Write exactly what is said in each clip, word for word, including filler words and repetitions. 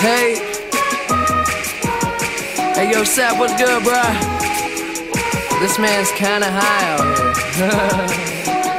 Hey, hey yo, Sap, what's good, bruh? This man's kinda high out here.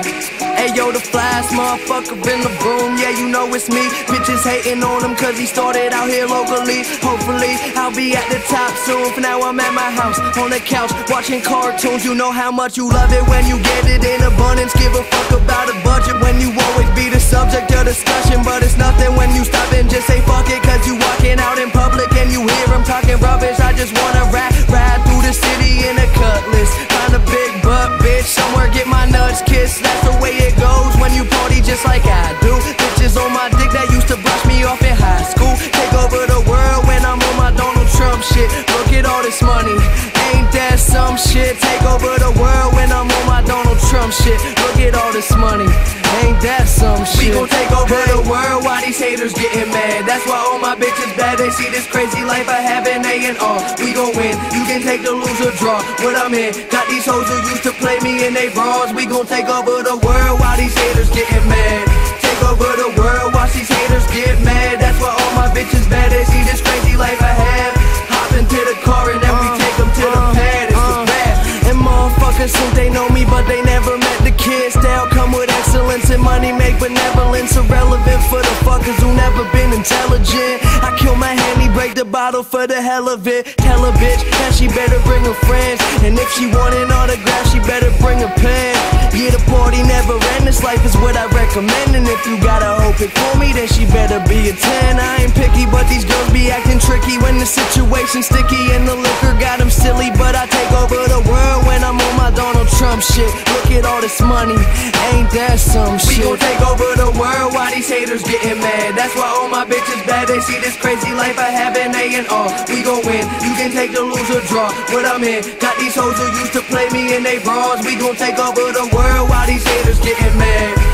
Hey yo, the flyest motherfucker in the room, yeah, you know it's me. Bitches hating on him cause he started out here locally. Hopefully, I'll be at the top soon. For now, I'm at my house, on the couch, watching cartoons. You know how much you love it when you get it in abundance. Give a fuck about a budget when you always be the subject of discussion. But it's nothing when you stop and just say fuck it, cause you walking out in public and you hear him talking rubbish. I just wanna rap, ride through the city in a cutlass. Find a big butt bitch, somewhere get my nuts kissed. That's the way it goes when you party just like I do. Bitches on my dick that used to brush me off in high school. Take over the world when I'm on my Donald Trump shit. Look at all this money, ain't that some shit? Take over the world when I'm on my Donald Trump shit. Look at all this money, ain't that some shit? We gon' take over hey. the world while these haters getting mad. That's why all my bitches bad. They see this crazy life I have in A and R. We gon' win, you can take the lose or draw. What I'm in, got these hoes who used to play me in they bras. We gon' take over the world while these haters getting mad. Take over the world, watch these haters get mad. That's why all my bitches bad. They see this crazy life I have. Hop into the car and then we take them to the pad. It's a rap. And motherfuckers think they know me, but they never met the kids. Style come with excellence and money make benevolence irrelevant for the fuckers who never been intelligent. I kill my handy, break the bottle for the hell of it. Tell a bitch that she better bring her friends, and if she want an autograph, she better bring a pen. Yeah, the party never end, this life is what I recommend. And if you gotta hope it for me, then she better be a ten. I ain't picky, but these girls be acting tricky when the situation's sticky and the liquor got them silly. But I take over the world when I'm on my Donald Trump shit. Look at all this money, ain't that some shit? We gon' take over the world while these haters getting mad. That's why all my bitches bad. They see this crazy life I have in A and R. We gon' win, you can take the lose or draw. What I'm in, got these hoes who used to play me in they bras. We gon' take over the world while these haters getting mad.